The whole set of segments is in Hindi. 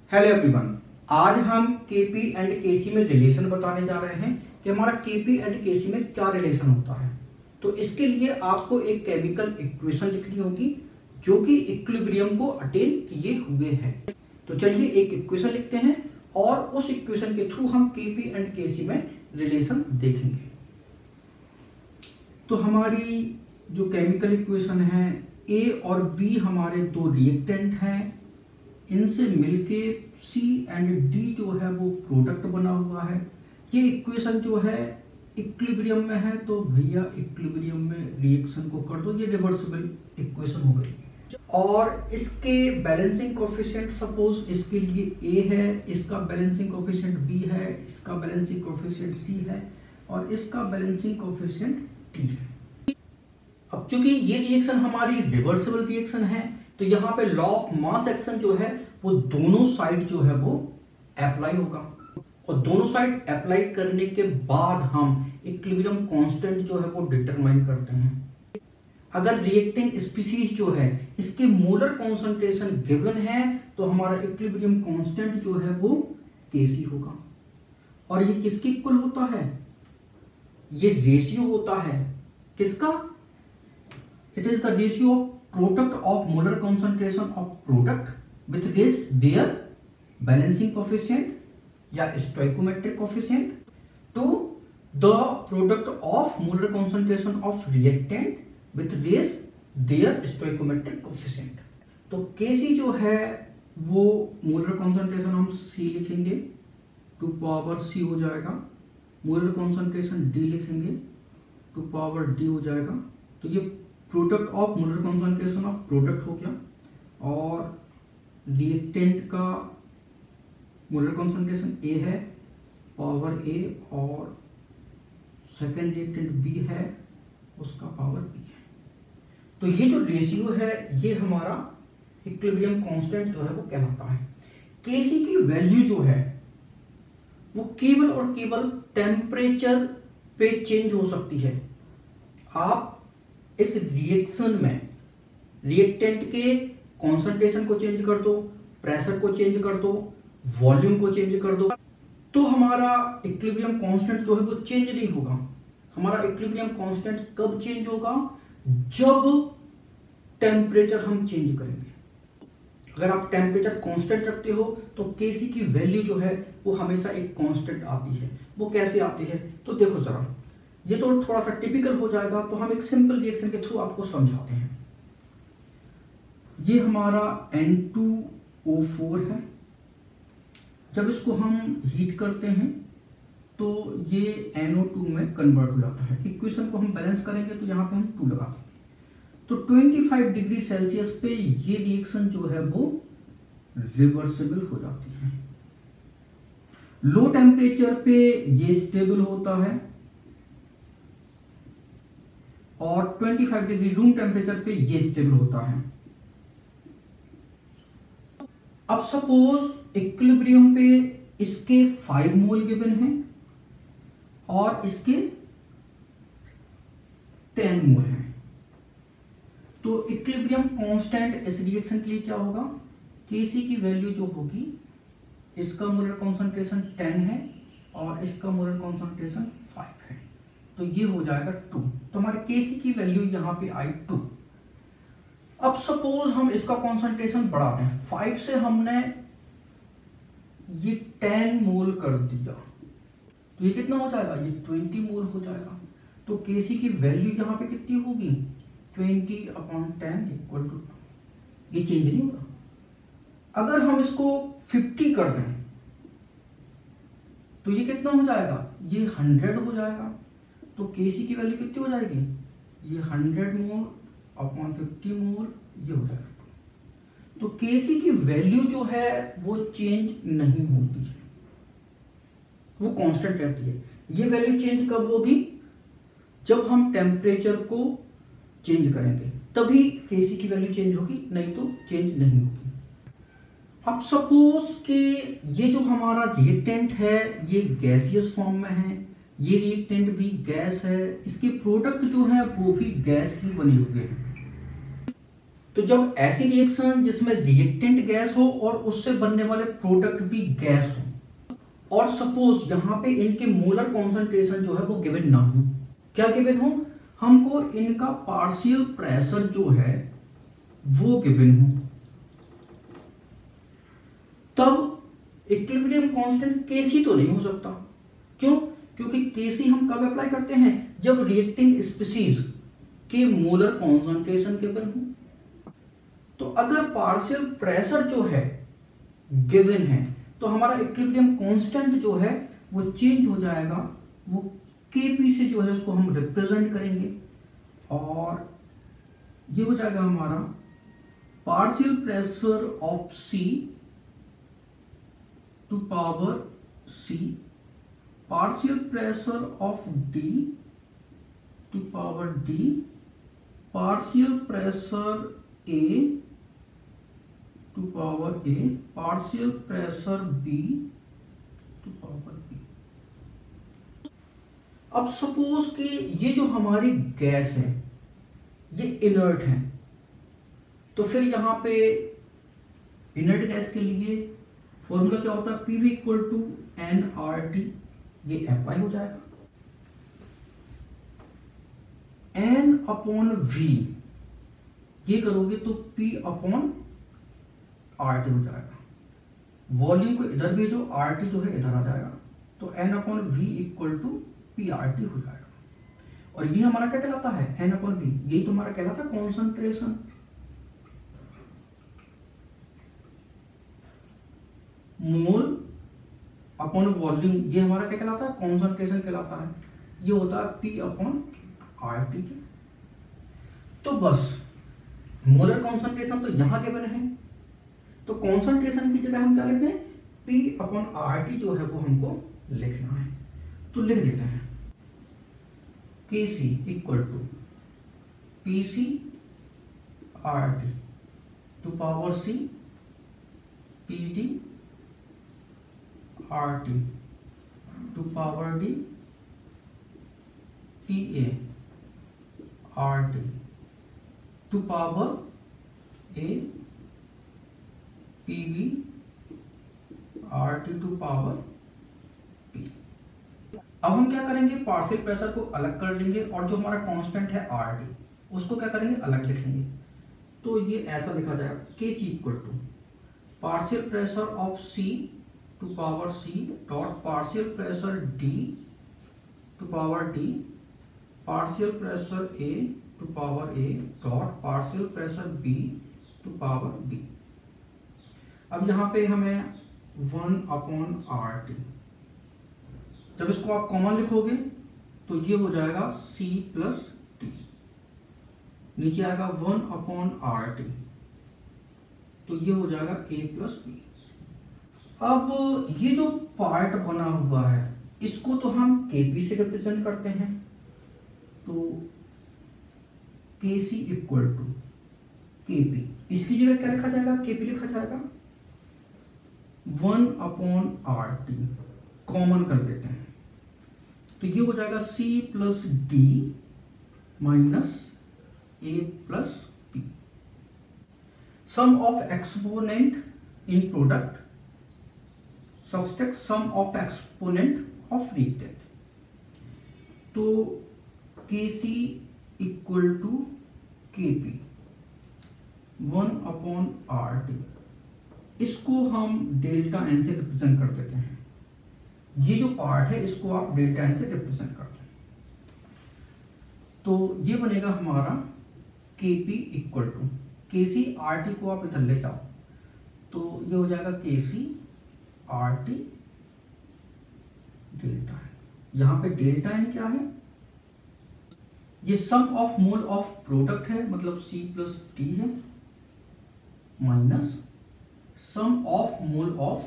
हेलो एवरीवन, आज हम केपी एंड केसी में रिलेशन बताने जा रहे हैं कि हमारा केपी एंड केसी में क्या रिलेशन होता है। तो इसके लिए आपको एक केमिकल इक्वेशन लिखनी होगी जो कि इक्विलिब्रियम को अटेन किए हुए है। तो चलिए एक इक्वेशन लिखते हैं और उस इक्वेशन के थ्रू हम केपी एंड केसी में रिलेशन देखेंगे। तो हमारी जो केमिकल इक्वेशन है, ए और बी हमारे दो रिएक्टेंट हैं, इनसे मिलके सी एंड डी जो है वो प्रोडक्ट बना हुआ है। ये इक्वेशन जो है इक्विलिब्रियम में है, तो भैया इक्विलिब्रियम में रिएक्शन को कर दो, ये रिवर्सिबल इक्वेशन हो गई। और इसके बैलेंसिंग कोफिशिएंट सपोज इसके लिए ए है, इसका बैलेंसिंग कोफिशिएंट बी है, इसका बैलेंसिंग कोफिशिएंट सी है और इसका बैलेंसिंग कोफिशिएंट डी है। अब चूंकि ये रिएक्शन हमारी रिवर्सिबल रिएक्शन है, तो यहाँ पे लॉ ऑफ मास एक्शन जो है वो दोनों साइड जो है वो अप्लाई होगा और दोनों साइड अप्लाई करने के बाद हम इक्विलिब्रियम कांस्टेंट जो है वो डिटरमाइन करते हैं। अगर रिएक्टिंग स्पीसीज जो है इसके मोलर कॉन्सेंट्रेशन गिवन है तो हमारा इक्विलिब्रियम कांस्टेंट जो है वो केसी होगा। और ये किसके इक्वल होता है? ये रेशियो होता है किसका? It is the ratio of product of molar concentration of product with their balancing coefficient या stoichiometric coefficient to the product of molar concentration of reactant with their stoichiometric coefficient। तो Kc जो है वो molar concentration हम C लिखेंगे, 2 पावर C हो जाएगा। molar concentration D लिखेंगे, 2 पावर D हो जाएगा। तो ये product of molar concentration of product हो गया। और रिएक्टेंट का मोलर कॉन्सेंट्रेशन ए है, पावर ए, और सेकेंड रिएक्टेंट बी है, उसका पावर बी है। तो ये जो रेशियो है ये हमारा इक्विलिब्रियम कांस्टेंट जो है वो कहलाता है। केसी की वैल्यू जो है वो केवल और केवल टेम्परेचर पे चेंज हो सकती है। आप इस रिएक्शन में रिएक्टेंट के कॉन्सेंट्रेशन को चेंज कर दो, प्रेशर को चेंज कर दो, वॉल्यूम को चेंज कर दो, तो हमारा इक्विलिब्रियम कांस्टेंट जो है वो चेंज नहीं होगा। हमारा इक्विलिब्रियम कांस्टेंट कब चेंज होगा? जब टेम्परेचर हम चेंज करेंगे। अगर आप टेम्परेचर कांस्टेंट रखते हो तो केसी की वैल्यू जो है वो हमेशा एक कांस्टेंट आती है। वो कैसे आती है? तो देखो जरा, ये तो थोड़ा सा टिपिकल हो जाएगा, तो हम एक सिंपल रिएक्शन के थ्रू आपको समझाते हैं। ये हमारा N2O4 है। जब इसको हम हीट करते हैं तो ये NO2 में कन्वर्ट हो जाता है। इक्वेशन को हम बैलेंस करेंगे तो यहाँ पे हम 2 लगा देंगे। तो 25 डिग्री सेल्सियस पे ये रिएक्शन जो है वो रिवर्सिबल हो जाती है। लो टेम्परेचर पे ये स्टेबल होता है और 25 डिग्री रूम टेम्परेचर पे ये स्टेबल होता है। अब सपोज इक्विलिब्रियम पे इसके 5 मोल गिवन है और इसके 10 मोल है, तो इक्विलिब्रियम कांस्टेंट इस रिएक्शन के लिए क्या होगा? केसी की वैल्यू जो होगी, इसका मोलर कॉन्सेंट्रेशन 10 है और इसका मोलर कॉन्सेंट्रेशन 5 है, तो ये हो जाएगा 2। तो हमारे केसी की वैल्यू यहां पे आई 2। अब सपोज हम इसका कॉन्सेंट्रेशन बढ़ाते हैं, 5 से हमने ये 10 मोल कर दिया, तो ये कितना हो जाएगा? ये 20 मोल हो जाएगा। तो केसी की वैल्यू यहां पे कितनी होगी? 20/10 इक्वल टू 2। ये चेंज नहीं होगा। अगर हम इसको 50 कर दें तो ये कितना हो जाएगा? ये 100 हो जाएगा। तो केसी की वैल्यू कितनी हो जाएगी? ये 100 मोल अपॉन 50 मोल, ये हो जाएगा। तो केसी की वैल्यू जो है वो चेंज नहीं होती है, वो कांस्टेंट रहती है। ये वैल्यू चेंज कब होगी? जब हम टेम्परेचर को चेंज करेंगे, तभी केसी की वैल्यू चेंज होगी, नहीं तो चेंज नहीं होगी। अब सपोज कि ये जो हमारा रिएक्टेंट है ये गैसियस फॉर्म में है, ये रिएक्टेंट भी गैस है, इसके प्रोडक्ट जो है वो भी गैस ही बने हुए हैं। तो जब ऐसी रिएक्शन जिसमें रिएक्टेंट गैस हो और उससे बनने वाले प्रोडक्ट भी गैस हो, और सपोज यहां पे इनके मोलर कॉन्सेंट्रेशन जो है वो गिवन ना हो, क्या गिवन हो, हमको इनका पार्शियल प्रेशर जो है वो गिवन हो, तब इक्विलिब्रियम कांस्टेंट Kc तो नहीं हो सकता। क्यों? क्योंकि Kc हम कब अप्लाई करते हैं, जब रिएक्टिंग स्पीशीज के मोलर कॉन्सेंट्रेशन गिवन हो। तो अगर पार्शियल प्रेशर जो है गिवन है तो हमारा इक्विलिब्रियम कांस्टेंट जो है वो चेंज हो जाएगा, वो Kp से जो है उसको हम रिप्रेजेंट करेंगे, और ये हो जाएगा हमारा partial pressure of C to power C, partial pressure of D to power D, partial pressure A to power A, partial pressure B to power B। अब सपोज कि ये जो हमारी गैस है ये इनर्ट है, तो फिर यहां पे इनर्ट गैस के लिए फॉर्मूला क्या होता है, PV इक्वल टू nRT, ये अप्लाई हो जाएगा, N अपॉन V ये करोगे तो P अपॉन RT हो जाएगा, वॉल्यूम को इधर भेजो, RT जो है इधर आ जाएगा, तो N upon V equal to PRT हो जाएगा। और ये हमारा क्या कहलाता है, N अपॉन V, यही तो हमारा कहलाता है कॉन्सेंट्रेशन। मोल अपॉन वॉल्यूम ये हमारा क्या कहलाता है, कॉन्सेंट्रेशन कहलाता है, ये होता है P अपॉन RT के। तो बस मोलर कॉन्सेंट्रेशन तो यहां गिवन है, तो कॉन्सेंट्रेशन की जगह हम क्या लिखते हैं, P अपॉन RT जो है वो हमको लिखना है, तो लिख देते हैं Kc equal to PC RT to power C PD RT to power D PA RT to power A PB RT to power P। अब हम क्या करेंगे, पार्शियल प्रेशर को अलग कर लेंगे और जो हमारा कांस्टेंट है RT उसको क्या करेंगे, अलग लिखेंगे। तो ये ऐसा लिखा जाएगा Kc equal to partial pressure of C to power C dot partial pressure D to power D, partial pressure A to power A dot partial pressure B to power B। अब यहाँ पे हमें 1 अपॉन RT, जब इसको आप कॉमन लिखोगे तो ये हो जाएगा C प्लस T, नीचे आएगा 1 अपॉन RT, तो ये हो जाएगा A प्लस B। अब ये जो पार्ट बना हुआ है इसको तो हम Kp से रिप्रेजेंट करते हैं, तो Kc इक्वल टू Kp, इसकी जगह क्या लिखा जाएगा, Kp लिखा जाएगा 1 अपॉन RT, कॉमन कर देते हैं, तो ये हो जाएगा C plus D minus A plus P। Sum of exponent in product subtract sum of exponent of reactant, तो Kc equal to Kp 1 upon RT, इसको हम डेल्टा N से रिप्रेजेंट कर देते हैं, ये जो पार्ट है इसको आप डेल्टा N से रिप्रेजेंट कर दें, तो ये बनेगा हमारा Kp equal to Kc RT को आप इधर ले जाओ, तो ये हो जाएगा Kc RT डेल्टा N। यहां पे डेल्टा N क्या है, ये sum of mole of product है, मतलब C प्लस D है, minus sum of mole of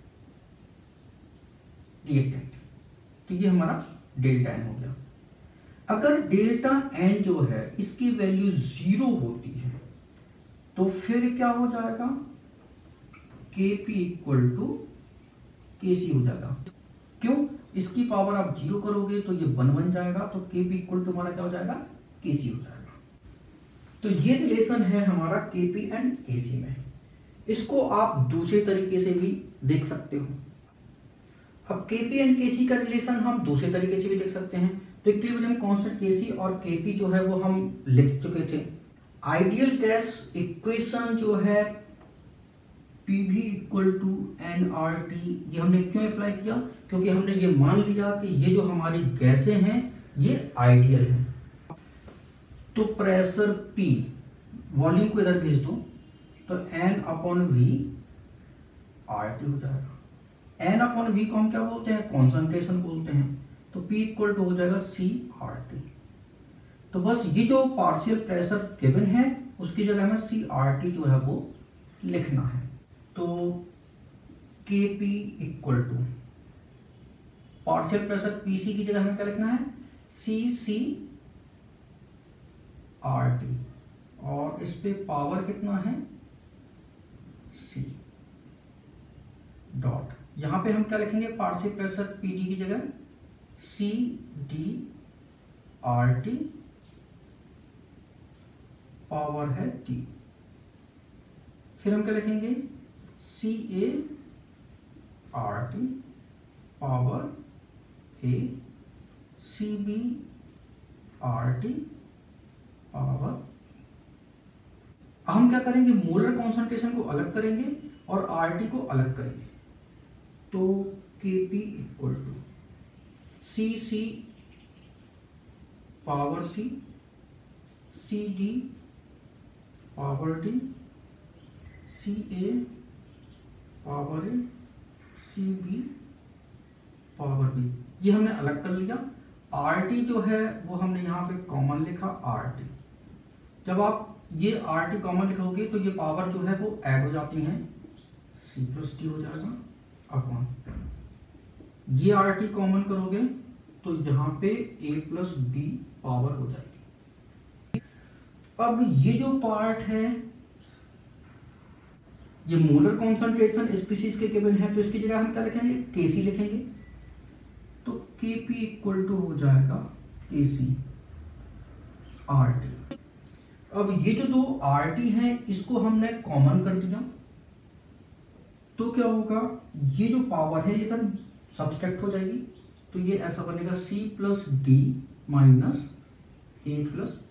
reactant, तो ये हमारा डेल्टा N हो गया। अगर डेल्टा N जो है इसकी वैल्यू 0 होती है तो फिर क्या हो जाएगा, Kp इक्वल टू Kc हो जाएगा। क्यों, इसकी पावर आप 0 करोगे तो ये 1 बन जाएगा, तो Kp इक्वल टू हमारा क्या हो जाएगा, Kc हो जाएगा। तो तो ये रिलेशन है हमारा Kp एंड Kc में। इसको आप दूसरे तरीके से भी देख सकते हो। अब Kp एंड Kc का रिलेशन हम दूसरे तरीके से भी देख सकते हैं। तो इक्विलिब्रियम कांस्टेंट Kc और Kp जो है वो हम लिख चुके थे। आइडियल गैस इक्वेशन जो है PV इक्वल टू nRT, ये हमने क्यों अप्लाई किया? क्योंकि हमने ये मान लिया कि ये जो हमारी गैसें हैं ये आइडियल हैं। तो प्रेशर P, वॉल्यूम को इधर भेज दो, तो N/V RT हो जाएगा। N/V को हम क्या बोलते हैं? कॉन्सेंट्रेशन बोलते हैं। तो P इक्वल टू हो जाएगा CRT। तो बस ये जो पार्शियल प्रेशर गिवन है उसकी जगह हमें CRT जो है वो लिखना है। तो Kp equal to partial pressure Pc की जगह हमें क्या लिखना है? CCRT, और इस पे पावर कितना है? C dot. यहां पे हम क्या लिखेंगे? पार्शियल प्रेशर Pd की जगह CDRT, पावर है T। फिर हम क्या लिखेंगे? CART, power A, CBRT, power. हम क्या करेंगे? मोलर कॉन्सेंट्रेशन को अलग करेंगे और RT को अलग करेंगे। तो Kp equal to CC power C, CD power D, CA power A, CB power B। ये हमने अलग कर लिया। RT जो है वो हमने यहाँ पे कॉमन लिखा RT। जब आप ये RT कॉमन लिखोगे तो ये पावर जो है वो ऐड हो जाती हैं, C प्लस D हो जाएगा अपॉन। ये RT कॉमन करोगे तो यहाँ पे A प्लस B पावर हो जाएगी। अब ये जो पार्ट है ये मोलर कॉन्सेंट्रेशन स्पीशीज के गिवन है, तो इसकी जगह हम क्या लिखेंगे? Kc लिखेंगे। तो Kp इक्वल टू हो जाएगा Kc RT। अब ये जो दो RT हैं इसको हमने कॉमन कर दिया, तो क्या होगा? ये जो पावर है ये इधर सब्सट्रैक्ट हो जाएगी, तो ये ऐसा बनेगा C plus D minus A plus P।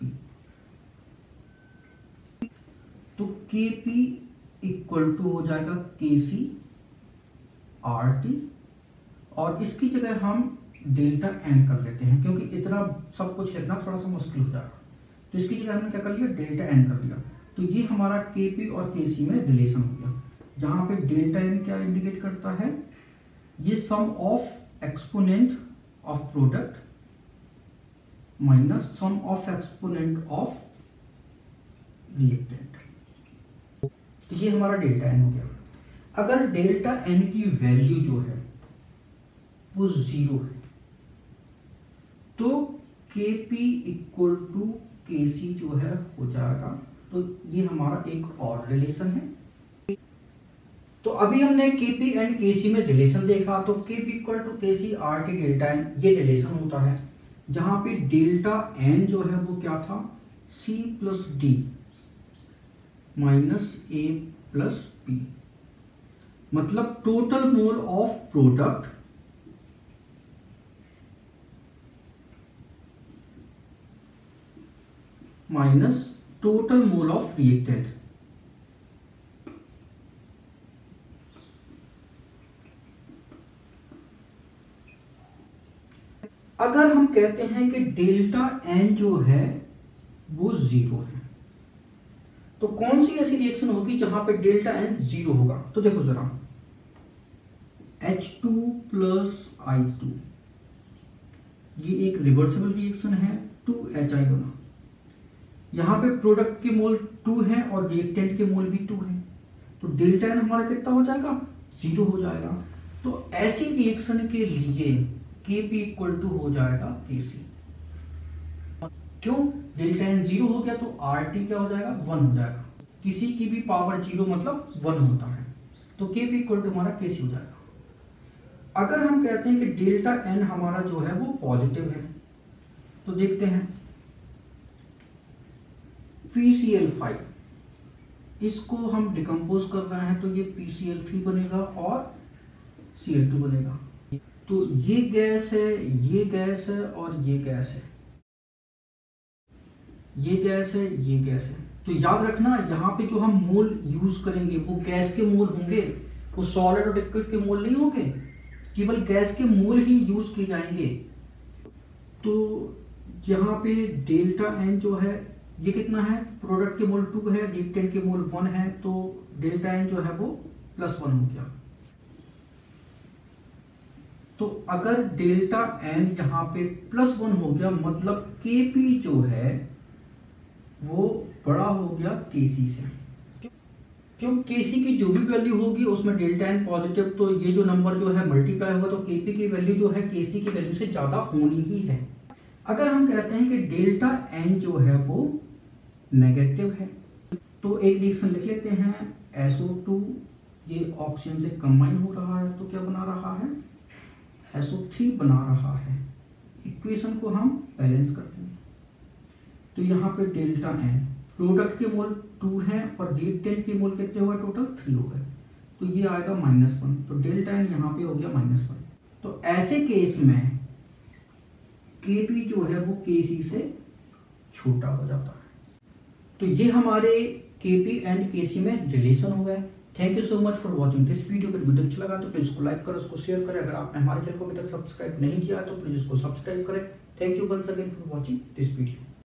तो Kp इक्वल टू हो जाएगा Kc RT, और इसकी जगह हम डेल्टा n कर लेते हैं क्योंकि इतना सब कुछ लिखना थोड़ा सा मुश्किल हो जाएगा। तो इसकी जगह हमने क्या कर लिया? डेल्टा n कर लिया। तो ये हमारा Kp और Kc में रिलेशन हो गया, जहां पे डेल्टा n क्या इंडिकेट करता है? ये sum of exponent of product minus sum of exponent of reactant. तो ये हमारा डेल्टा n हो गया। अगर डेल्टा n की वैल्यू जो है वो 0 है तो Kp इक्वल टू Kc जो है हो जाएगा। तो ये हमारा एक और रिलेशन है। तो अभी हमने Kp एंड Kc में रिलेशन देखा। तो Kp equal to Kc RT delta n, ये रिलेशन होता है जहां पे डेल्टा n जो है वो क्या था? C plus D minus A plus P, मतलब total mole of product minus total mole of reactant. अगर हम कहते हैं कि डेल्टा n जो है वो 0 है, तो कौन सी ऐसी रिएक्शन होगी जहां पे डेल्टा n 0 होगा? तो देखो जरा, H2 प्लस I2, ये एक रिवर्सिबल रिएक्शन है 2HI बना। यहां पे प्रोडक्ट के मोल 2 है और रिएक्टेंट के मोल भी 2 है, तो डेल्टा n हमारा कितना हो जाएगा? 0 हो जाएगा। तो ऐसी रिएक्शन के लिए Kp इक्वल टू हो जाएगा Kc। क्यों? डेल्टा n 0 हो गया तो RT क्या हो जाएगा? 1 हो जाएगा। किसी की भी पावर 0 मतलब 1 होता है, तो Kp इक्वल टू हमारा Kc हो जाएगा। अगर हम कहते हैं कि डेल्टा n हमारा जो है वो पॉजिटिव है, तो देखते हैं PCl5, इसको हम डिकम्पोज कर रहे हैं तो ये PCl3 बनेगा और Cl2 बनेगा। तो ये गैस है, ये गैस है और ये गैस है, ये गैस है, ये गैस है। तो याद रखना यहाँ पे जो हम मोल यूज करेंगे वो गैस के मोल होंगे, वो सॉलिड और लिक्विड के मोल नहीं होंगे, केवल गैस के मोल ही यूज किए जाएंगे। तो यहाँ पे डेल्टा एन जो है ये कितना है, प्रोडक्ट के मोल 2 है, रिएक्टेंट के मोल 1 है, तो डेल्टा एन जो है वो +1 हो गया। तो अगर डेल्टा एन यहाँ पे +1 हो गया मतलब Kp जो है वो बड़ा हो गया Kc से, क्यों Kc की जो भी वैल्यू होगी उसमें डेल्टा एन पॉजिटिव, तो ये जो नंबर जो है मल्टीप्लाई होगा तो Kp की वैल्यू जो है Kc की वैल्यू से ज्यादा होनी ही है। अगर हम कहते हैं कि डेल्टा एन जो है वो नेगेटिव है तो एक रिएक्शन लिख लेते हैं, SO2 ये ऑक्सीजन से कंबाइन हो रहा है तो क्या बना रहा है, SO3 बना रहा है। इक्वेशन को हम बैलेंस करते हैं तो यहाँ पे डेल्टा एन, प्रोडक्ट के मोल 2 हैं और रिएक्टेंट के मोल कितने हो गए, टोटल 3 हो गए, तो ये आएगा -1, तो डेल्टा एन यहाँ पे हो गया -1। तो ऐसे केस में Kp जो है वो Kc से छोटा हो जाता है। तो ये हमारे Kp एंड Kc में रिलेशन हो गया। Thank you so much for watching this video. अगर वीडियो अच्छा लगा तो प्लीज इसको लाइक करो, उसको शेयर करें। अगर आपने हमारे चैनल को अभी तक सब्सक्राइब नहीं किया तो प्लीज इसको सब्सक्राइब करें। Thank you once again for watching this video.